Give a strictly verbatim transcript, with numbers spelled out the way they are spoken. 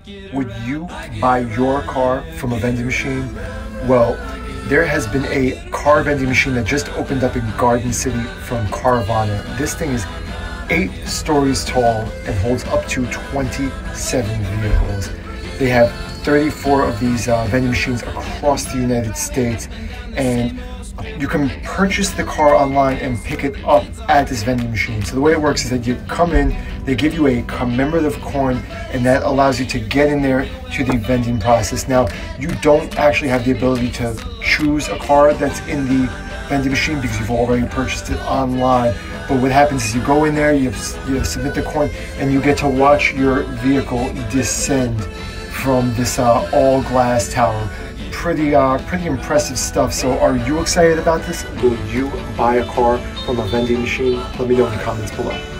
Would you buy your car from a vending machine? Well, there has been a car vending machine that just opened up in Garden City from Carvana. This thing is eight stories tall and holds up to twenty-seven vehicles. They have thirty-four of these uh, vending machines across the United States, and you can purchase the car online and pick it up at this vending machine. So the way it works is that you come in, they give you a commemorative coin, and that allows you to get in there to the vending process. Now, you don't actually have the ability to choose a car that's in the vending machine because you've already purchased it online. But what happens is you go in there, you, you submit the coin, and you get to watch your vehicle descend from this uh, all glass tower. Pretty, uh, pretty impressive stuff. So are you excited about this? Will you buy a car from a vending machine? Let me know in the comments below.